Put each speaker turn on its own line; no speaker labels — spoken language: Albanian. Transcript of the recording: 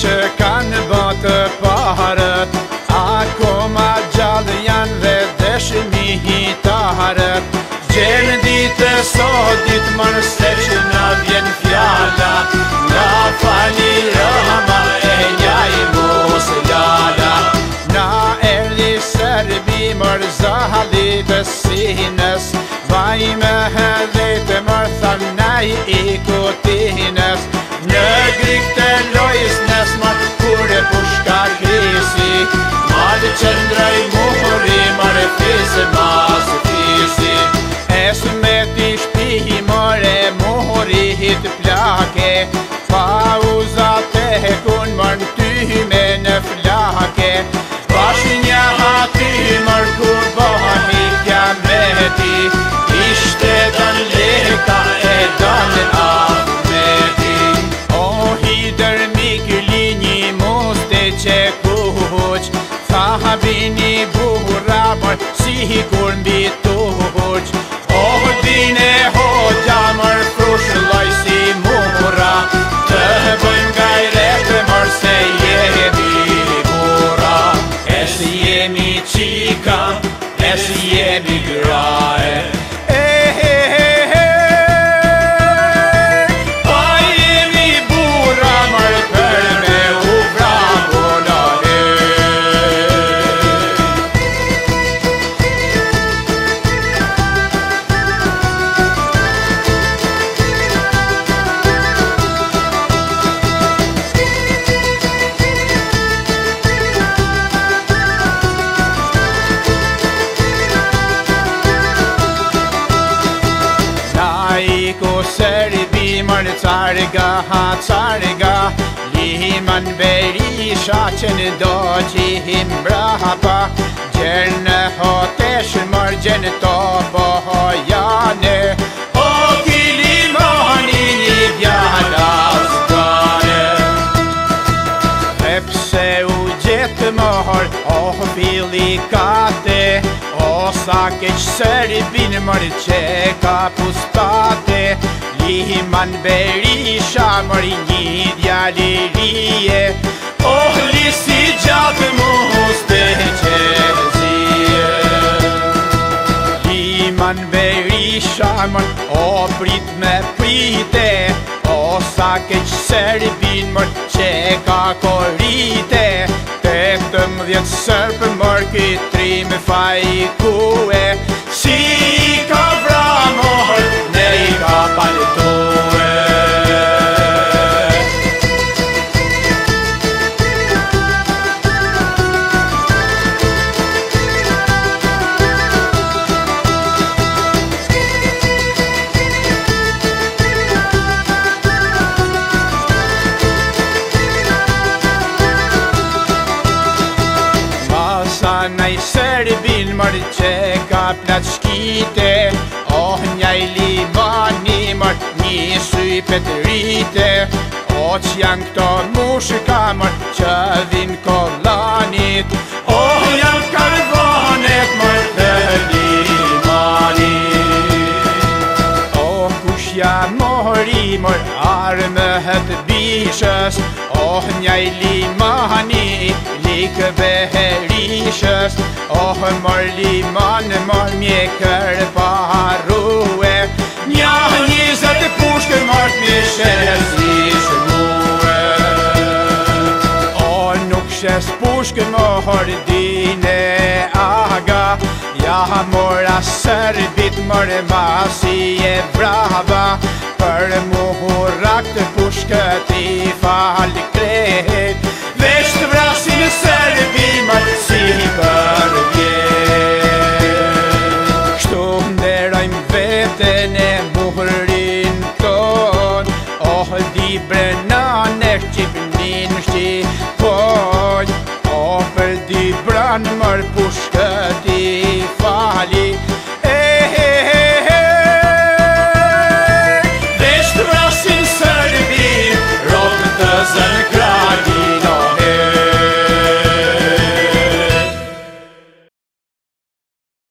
që kanë bëtë parët, akoma gjallë janë dhe dëshmi hitarët. Gjenë ditë sot ditë mërë se që na vjen fjalla, nga fali rëma e njaj mos lala. Na erdi Serbi mërë zahali të sinës, vaj me hedhete mërë thanaj i kutinës. Në grik të lojës nes mërë kure pushka krisi, malë qëndraj muri mërë fisi masë fisi. Esë me t'i shpihi more muri hit plake, pauzat e hekun mërë ty me në flake. Bashkë një hati mërë kur boha hitja me ti, ishte dan leka e dan Ahmeti. O hider mikë linji muste që kuq, tha bini buhra mërë si kur mbi tuq. O dine hoqja mërë frush loj si mura, të bëjmë gajrete mërë se jemi bura. Si jemi qika, si jemi graje. Pa jemi bura mërë për me u vrabona. Serbi mërë carga ha carga, liman berisha që në do qihim brahapa. Gjernë hotesh mërë gjenë to bohojane, o ki limani një vjala zgane. Dhe pse u gjetë mërë, o fili kate, o sa keq Serbin mërë që ka pustate. Liman berisha mërë një djalirie, oh lisi gjatë muste qezije. Liman berisha mërë o prit me prite, o sa keq Serbin mërë që ka korite. 18 sërpë mërë këtri me fajkue, si ka vra mërë ne i ka paltue. Sanaj Serbin mërë që ka plat shkite, oh njaj limani mërë një sypet rite. O që janë këto mushka mërë që vin kollanit, oh janë karbonet mërë të limanit. Oh kushja mori mërë armëhet bishës, oh njaj limani likë beherishës. Oh mërë liman mërë mjekër paharue, nja 20 pushkë mërë të mishes ishë muë. O nuk shes pushkë mërë dine aga, ja mora Serbit mërë masi e brava. Për muhurak të pushkët i falë krejt, veç të vrasin Serbi mërë si për vjet. Kështu nderojmë vetën e muhrin ton, oh di brenan e shqipnin shtipon. Oh për di bran mërë pushkët